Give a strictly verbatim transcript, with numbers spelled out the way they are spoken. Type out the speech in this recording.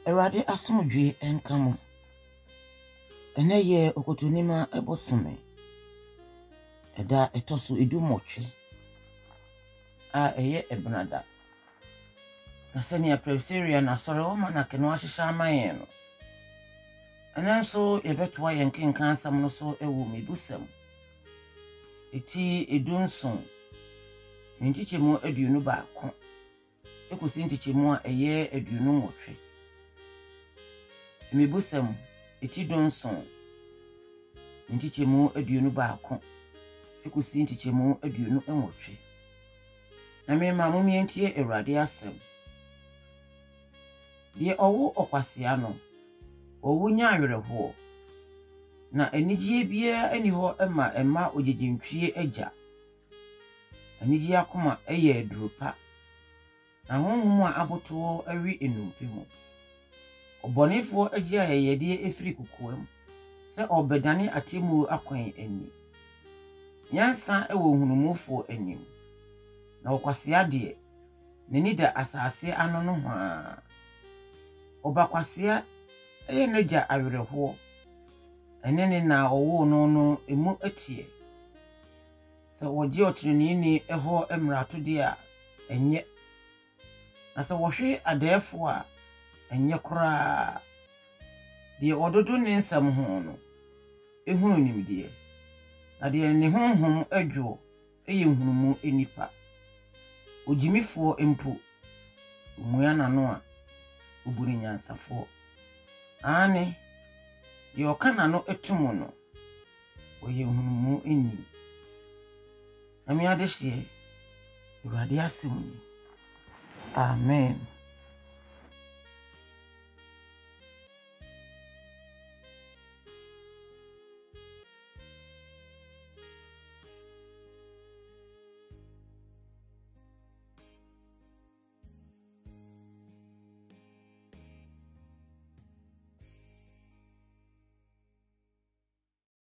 Erade asomdwe enkamo. Ene ye okotonima ebosome. Eda etoso edumotwe. A eye ebnada. Na sene ya Presbyterian na sore wo ma na keno ahihya amaye no. Ene nso yebetwa yenkenkan asam no so ewo medusem. Eti edunson. Ntichemu aduonu baako. Ekosi ntichemu a eye aduonu nwotwe. Mebusem eti donson. Ntichemu aduonu baako. Ekosi ntichemu aduonu nwotwe. Na me ma mo mientie Awurade asem. Ye owo okwasia no. Owo nya awerehwo. Na enijie bia ani ho ema ema ogegintwie agya. Aniji akoma eye edurupa. Na honhom a aboto awi enumpe ho. Obonefo agya yeyede efiri kokoam. Se obedane atemu akwan ani. Nyansa ewo hunumufo anim. Na okwasia de neni da asase ano no hwa. Obakwasia eye naja awerehwo. Enene na owo no no emu atie. So woji otreni ni eho emrato de a enye. Na so wohwe adefo a enye kora. De ododo ne nsam ho no ehunu nimde. Na de ne honhom adwo eye hunumu enipa. Ojimifo empo umuya nano a oburi nyansafo. Ane de okana no etumo no oye hunumu eni. Ami adehye Awurade asem. Amen.